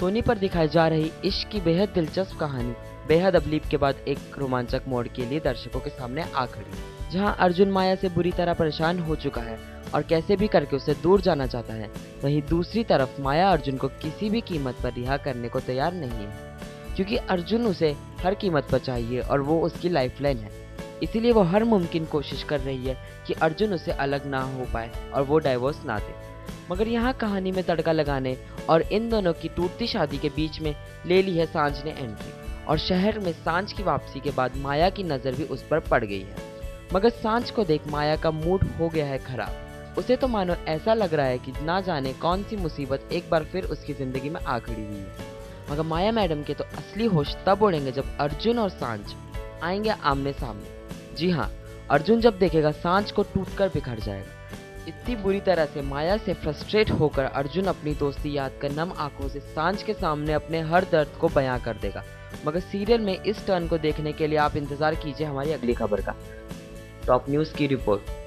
सोनी पर दिखाई जा रही इश्क की बेहद दिलचस्प कहानी बेहद अबलीप के बाद एक रोमांचक मोड़ के लिए दर्शकों के सामने आ खड़ी। जहां अर्जुन माया से बुरी तरह परेशान हो चुका है और कैसे भी करके उसे दूर जाना चाहता है, वहीं दूसरी तरफ माया अर्जुन को किसी भी कीमत पर रिहा करने को तैयार नहीं है, क्योंकि अर्जुन उसे हर कीमत पर चाहिए और वो उसकी लाइफलाइन है। इसीलिए वो हर मुमकिन कोशिश कर रही है कि अर्जुन उससे अलग ना हो पाए और वो डाइवोर्स ना दे। मगर यहाँ कहानी में तड़का लगाने और इन दोनों की टूटती शादी के बीच में ले ली है सांझ ने एंट्री, और शहर में सांझ की वापसी के बाद माया की नज़र भी उस पर पड़ गई है। मगर सांझ को देख माया का मूड हो गया है खराब। उसे तो मानो ऐसा लग रहा है कि ना जाने कौन सी मुसीबत एक बार फिर उसकी ज़िंदगी में आ खड़ी हुई है। मगर माया मैडम के तो असली होश तब उड़ेंगे जब अर्जुन और सांझ आएंगे आमने सामने। जी हाँ, अर्जुन जब देखेगा सांझ को टूटकर बिखर जाएगा। इतनी बुरी तरह से माया से फ्रस्ट्रेट होकर अर्जुन अपनी दोस्ती याद कर नम आंखों से सांझ के सामने अपने हर दर्द को बयां कर देगा। मगर सीरियल में इस टर्न को देखने के लिए आप इंतजार कीजिए हमारी अगली खबर का। टॉप न्यूज़ की रिपोर्ट।